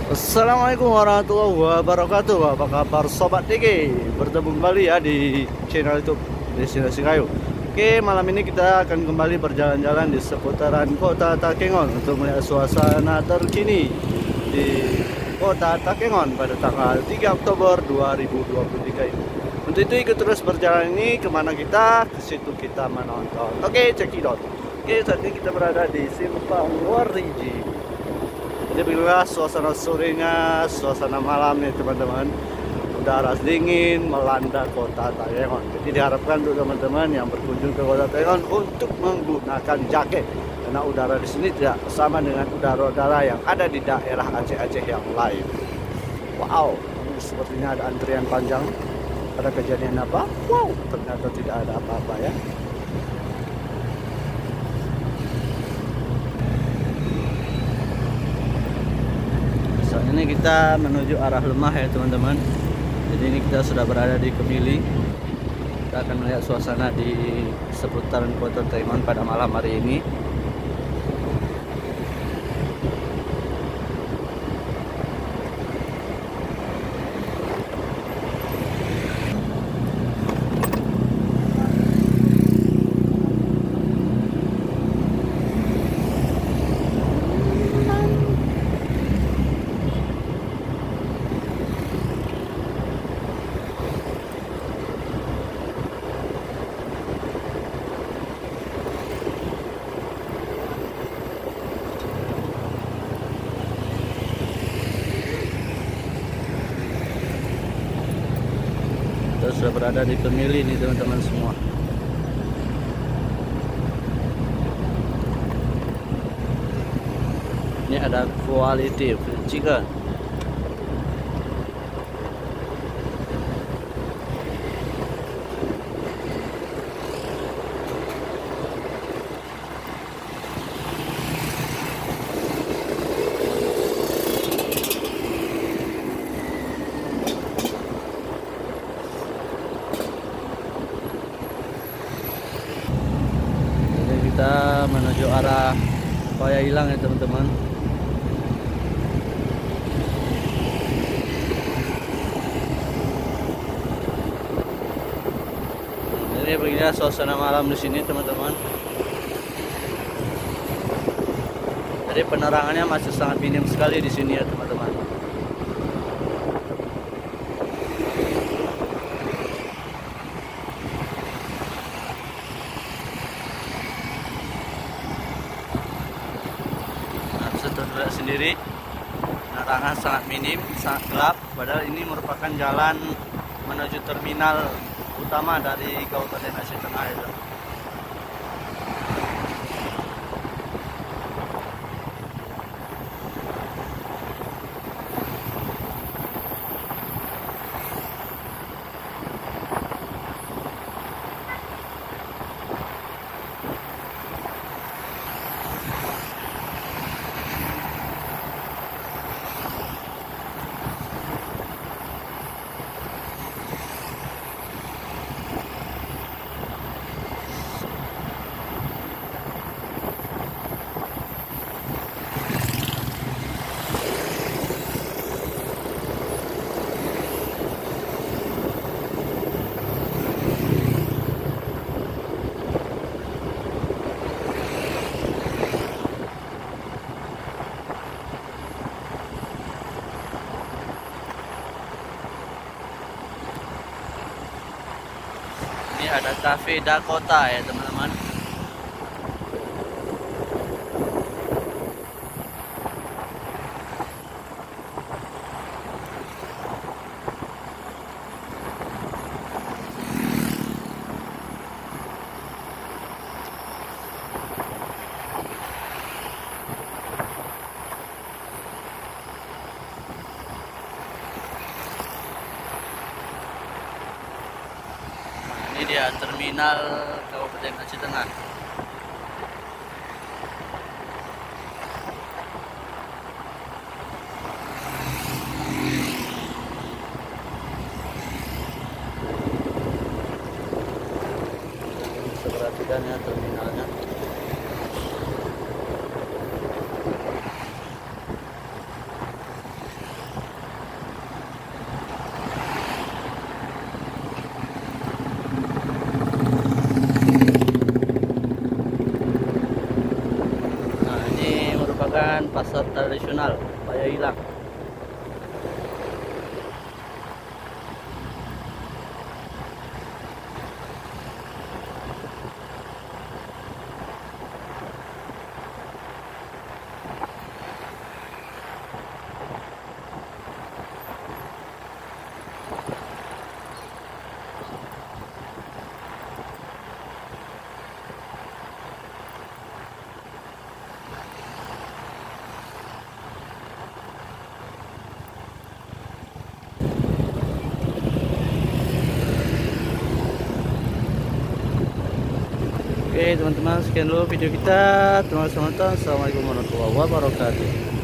Assalamualaikum warahmatullahi wabarakatuh. Apa kabar Sobat DG? Bertemu kembali ya di channel YouTube Destinasi Kayu. Oke, malam ini kita akan kembali berjalan-jalan di seputaran Kota Takengon untuk melihat suasana terkini di Kota Takengon pada tanggal 3 Oktober 2023 ini. Untuk itu ikut terus berjalan ini, kemana kita, ke situ kita menonton. Oke, cekidot. Oke, saat ini kita berada di Simpang Wariji. Jadi beginilah suasana sorenya, suasana malamnya teman-teman. Udara dingin melanda Kota Takengon. Jadi diharapkan untuk teman-teman yang berkunjung ke Kota Takengon untuk menggunakan jaket, karena udara di sini tidak sama dengan udara-udara yang ada di daerah Aceh-Aceh yang lain. Wow, sepertinya ada antrian panjang. Ada kejadian apa? Wow, ternyata tidak ada apa-apa ya. Saat ini kita menuju arah Lemah ya teman-teman. Jadi ini kita sudah berada di Kemili. Kita akan melihat suasana di seputaran Kota Takengon pada malam hari ini. Kita sudah berada di Kemili nih teman-teman semua. Ini ada quality fried chicken. Kita menuju arah Paya Hilang ya teman-teman. Ini begini suasana malam di sini teman-teman. Jadi penerangannya masih sangat minim sekali di sini ya teman-teman. Terlihat sendiri penerangan sangat minim, sangat gelap, padahal ini merupakan jalan menuju terminal utama dari Kabupaten Aceh Tengah itu. Ini ada Cafe Dakota ya teman-teman. Ini dia terminal Kabupaten Aceh Tengah. Bisa perhatikan ya terminalnya. merupakan pasar tradisional supaya hilang. Oke teman-teman, sekian dulu video kita. Terima kasih menonton. Assalamualaikum warahmatullahi wabarakatuh.